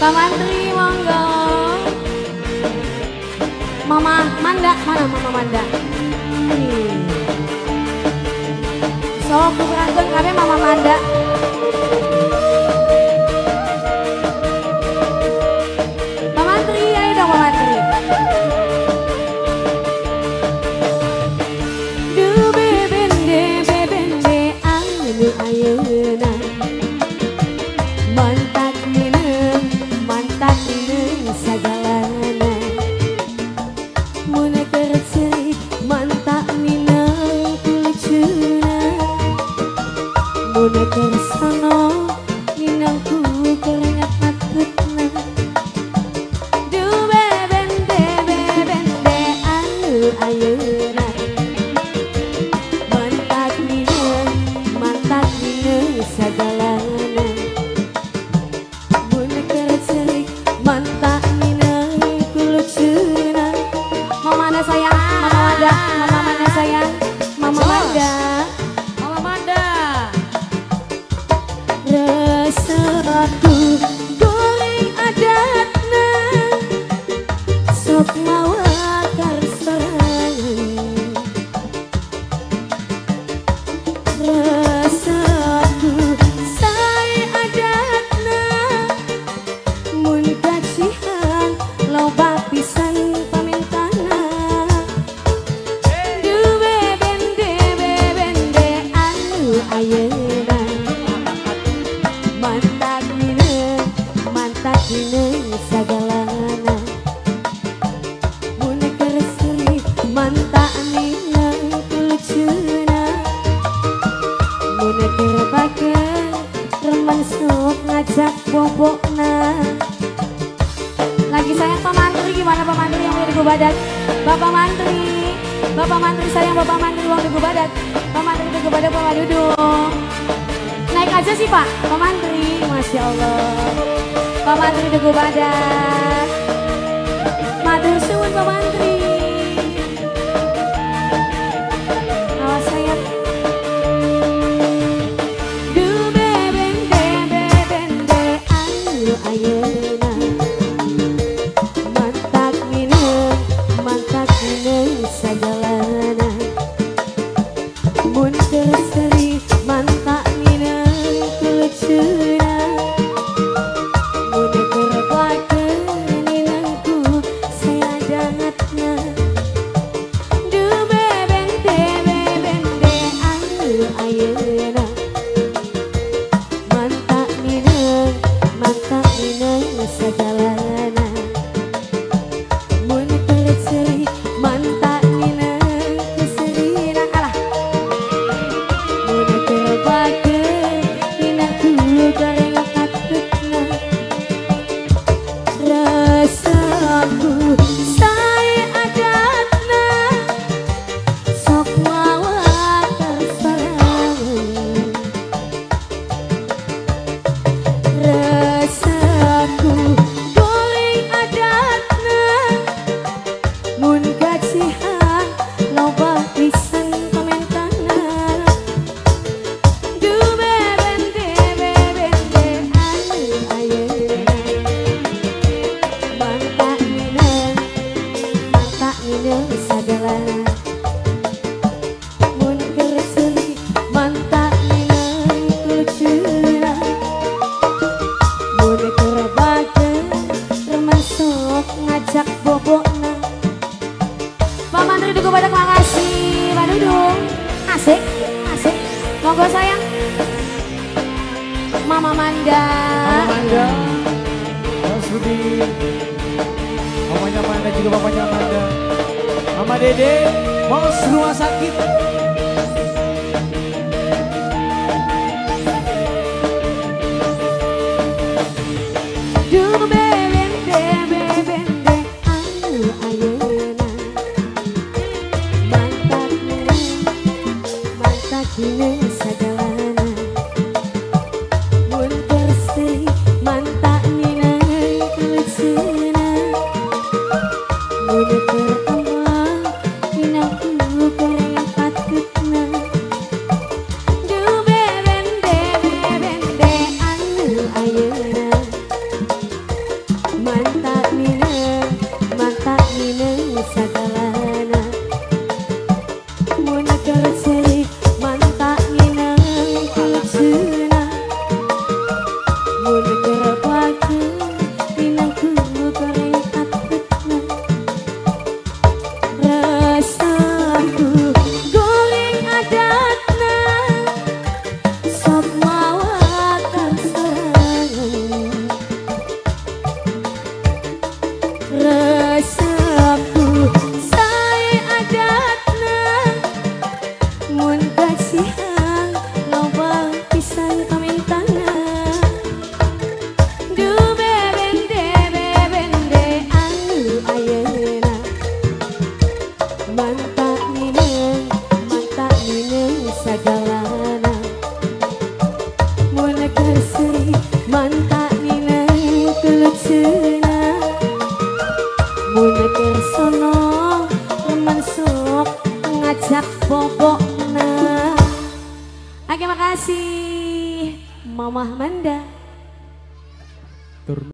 Pak Mantri monggo. Mama Manda, mana Mama Manda? Sok berangkat kami Mama Manda. Pak Mantri, ayo dong Pak Mantri. Du bebende anu ayeuna. Mantak mineng sagalana. Mun kercerik mantak mineng lucuna. Mun kersono mineng ku kerengat matutna. Du bebende anu ayeuna. Mantak mineng sagalana. Mun kercerik mantak mineng ku lucuna. Mama Manda sayang, Mama Manda, Mama Manda sayang, Mama Manda, Mama Manda. Resaku goreng adatna, sok mawakar serangan. Resaku say adatna, mun kacihan loba pisan pamintana. Du bebende anu ayeuna. Mantak mineng sagalana. Mun kerseri mantak mineng lucuna. Mun kerbakeun remen sok ngajak bobokna. Lagi sayang Pak Mantri, gimana Pak Mantri yang di Badat? Bapak Mantri sayang Bapak Mantri uang di Badat. Pak Mantri di Badat Pak Dudung. Naik aja sih Pak Mantri, Masya Allah. Pak Mantri di Badat. Matur suwun Pak Mantri. Awas sayang. Du bebende anu ayeuna. Mantak mineng sagalana. Mun kerseri mantak mineng lucuna. Mun kerbakeun mineng ku sayadangatna. Du bebende anu ayeuna. Mantak mineng sagalana. Mun kercerik mantak mineng keserina alah. Mun kerbakeun mineng ku gorengan patutna. Rasaku say adatna, sok mawakar serangan. Rasaku goreng adatna, mun kacihan loba pisan pamentana. Du bebende anu ayeuna. Mantak mineng sagalana. Mun kerseri mantak mineng lucuna. Mun kerbakeun remen sok ngajak bobokna. Pak Mantri Duku Badak makasih Pak Dudung. Asik. Monggo sayang. Mama Manda. Mas Rudi, mamanya Manda juga bapaknya Manda. Mama Dede, Mos Rumah Sakit. Du bebende anu ayeuna. Mantak mineng sagalana. Mun kerseri mantak mineng lucuna. Mun keramba mineng ku gorengan patut. Mantak mineng sagalana mun kerjeri mantak mineng kucuna mun kerpaku mineng kudu goreng atutna rasaku goreng adatna sok mawa tersangan rasaku saya adatna mun kasihan loba pisan pamintana du bebende anu ayeuna mantak mineng sagalana mun kerseri mantak mineng tulucuna mun kersono remen sok ngajak bobokna. Oke, makasih Mamah Manda.